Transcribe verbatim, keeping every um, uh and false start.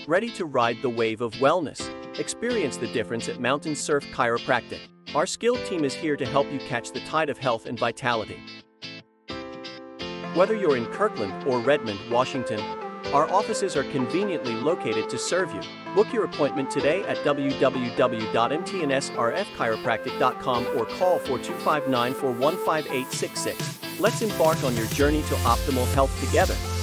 Ready to ride the wave of wellness? Experience the difference at Mountain Surf Chiropractic. Our skilled team is here to help you catch the tide of health and vitality. Whether you're in Kirkland or Redmond, Washington, our offices are conveniently located to serve you. Book your appointment today at w w w dot m t n s r f chiropractic dot com or call four two five nine, four one five eight six six. Let's embark on your journey to optimal health together.